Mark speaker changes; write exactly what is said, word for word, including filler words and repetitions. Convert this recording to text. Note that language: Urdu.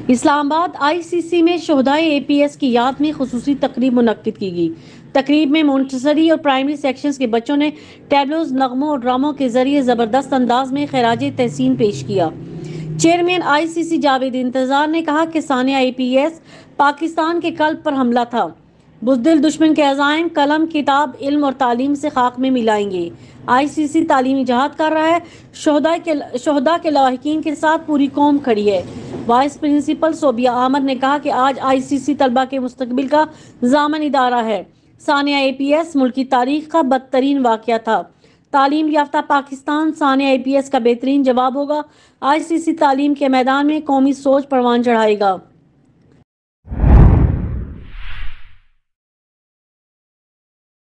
Speaker 1: اسلام آباد آئی سی سی میں شہدائے اے پی ایس کی یاد میں خصوصی تقریب منعقد کی گئی۔ تقریب میں مونٹسری اور پرائمری سیکشنز کے بچوں نے ٹیبلوز، نغموں اور ڈراموں کے ذریعے زبردست انداز میں خراج تحسین پیش کیا۔ چیئرمین آئی سی سی جاوید انتظار نے کہا کہ ثانیہ اے پی ایس پاکستان کے قلب پر حملہ تھا۔ بزدل دشمن کے عزائم قلم، کتاب، علم اور تعلیم سے خاک میں ملائیں گے۔ آئی سی سی تعلیمی جہاد کر رہا ہے، شہداء کے شہداء کے لاحقین کے ساتھ پوری قوم کھڑی ہے۔ وائس پرنسپل صوبیہ احمد نے کہا کہ آج آئی سی سی طلبہ کے مستقبل کا ضامن ادارہ ہے۔ ثانیہ اے پی ایس ملکی تاریخ کا بدترین واقعہ تھا۔ تعلیم یافتہ پاکستان ثانیہ اے پی ایس کا بہترین جواب ہوگا۔ آئی سی سی تعلیم کے میدان میں قومی سوچ پروان چڑھائے گا۔